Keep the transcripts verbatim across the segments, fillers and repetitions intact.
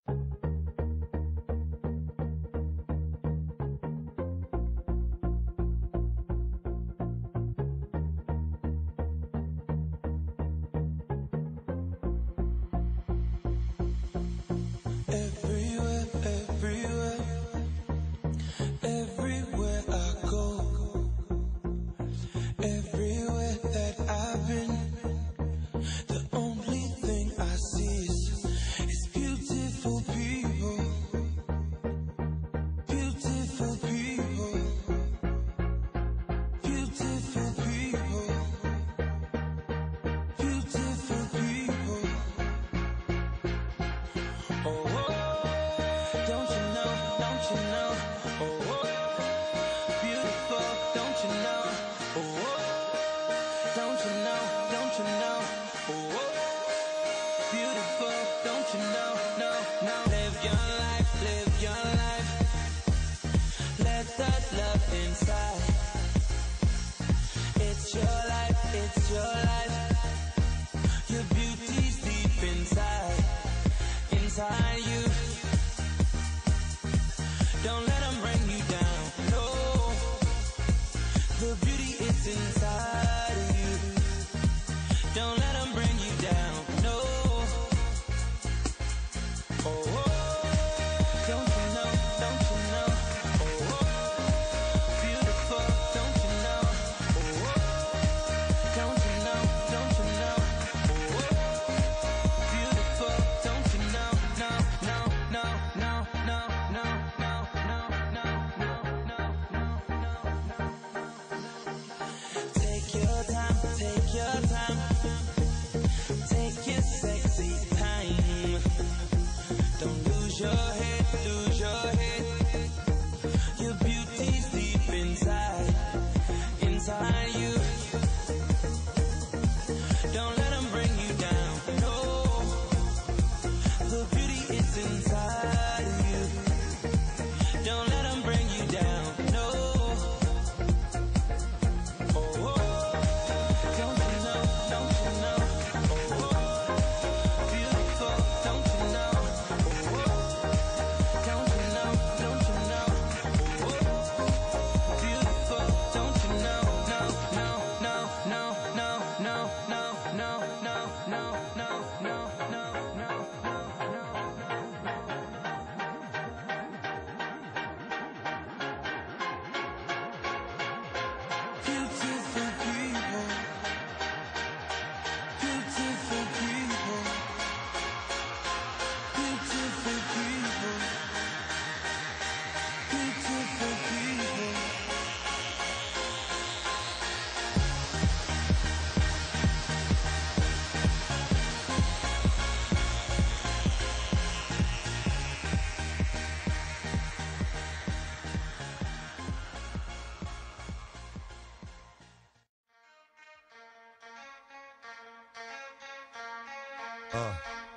Everywhere, everywhere, everywhere I go, everywhere that I've been, the only thing I see is, is beautiful people, beautiful people, beautiful people, beautiful people. Oh, oh. Don't you know, don't you know, oh, oh, beautiful, don't you know, oh, oh, don't you know, don't you know, oh, oh, beautiful, don't you know, no, no. Live your life, live your life, let that love inside. It's your life, it's your life, your beauty's deep inside, inside you. Don't let them bring you down, no. The beauty is inside of you. Don't let them bring you down, no. Oh, oh. Don't you know, don't you know, oh, oh. Beautiful, don't you know, oh, oh. Don't you know, don't you know, oh, oh. Beautiful, don't you know, no, no, no, no, no, no, no. Take your time, take your time, take your sexy time. Don't lose your head, lose your head. Your beauty's deep inside, inside you. Don't let them bring you down, no. The beauty is inside of you. Don't let them bring you down, no. Beautiful people, beautiful people, beautiful people, beautiful people. Uh.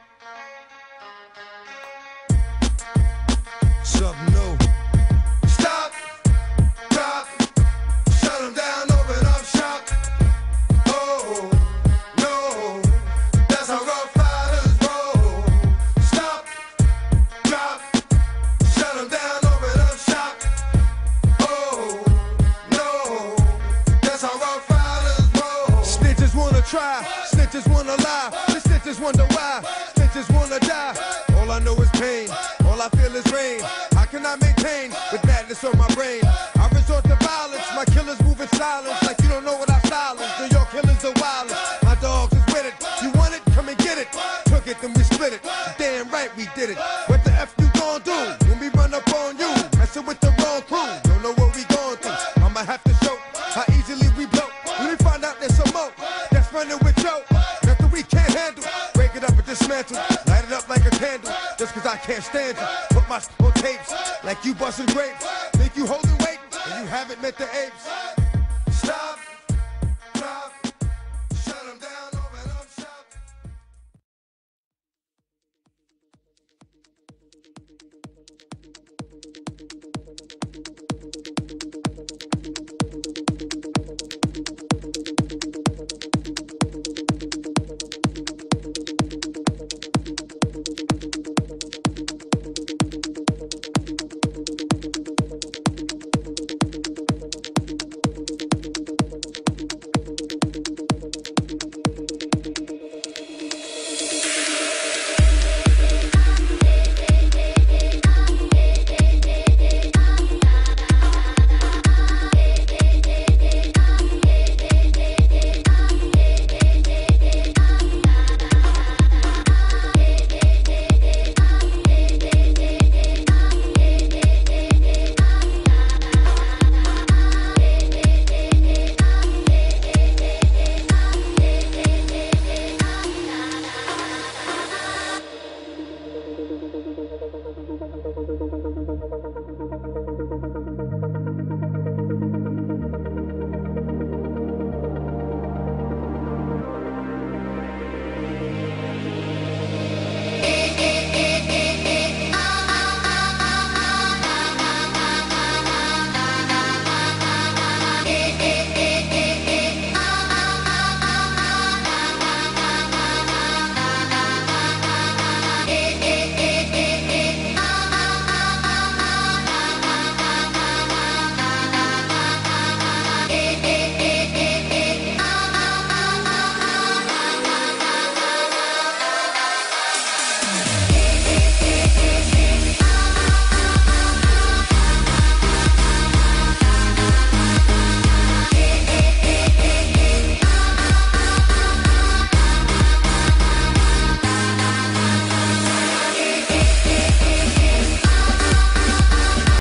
Something new. Stop, drop, shut them down, open up shop. Oh, no, that's how Rough Riders roll. Stop, drop, shut them down, open up shop. Oh, no, that's how Rough Riders roll. Snitches wanna try, snitches wanna lie. Snitches wonder why, snitches wanna die. All I know is pain, all I feel is rain. How can I maintain with madness on my brain? I resort to violence, my killers move in silence. Like you don't know what I style is, New York killers are wild. My dogs is with it, you want it, come and get it. Took it, then we split it, damn right we did it. What the F you gon' do when we run up on you? Messing with the wrong crew, don't know what we gon' through. I'ma have to show how easily we blow. When we find out there's some more that's running with Joe. Nothing we can't handle, break it up and dismantle. Light it up like a candle, just cause I can't stand you. Put my on tapes, like you busting grapes. Think you holding weight, and you haven't met the apes.